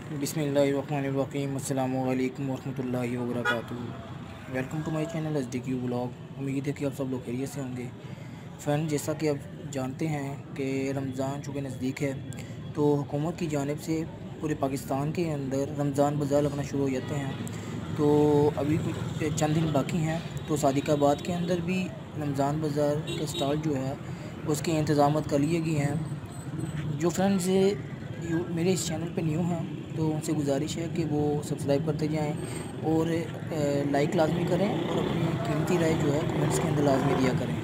बिस्मिल्लाहिर्रहमानिर्रहीम अस्सलामु अलैकुम वरहमतुल्लाहि वबरकातुहू। Welcome to my channel SDQ vlog. उम्मीद है कि आप सब लोग खैरियत से होंगे। फ्रेंड, जैसा कि आप जानते हैं कि रमज़ान चूँकि नज़दीक है तो हुकूमत की जानिब से पूरे पाकिस्तान के अंदर रमज़ान बाज़ार लगना शुरू हो जाते हैं। तो अभी कुछ चंद दिन बाकी हैं, तो सदिकाबाद के अंदर भी रमज़ान बाज़ार का स्टॉल जो है उसके इंतज़ाम कर लिए गए हैं। जो फ्रेंड्स मेरे इस चैनल पे न्यू हैं तो उनसे गुजारिश है कि वो सब्सक्राइब करते जाएं और लाइक लाजमी करें और अपनी कीमती राय जो है कमेंट्स के अंदर लाजमी दिया करें।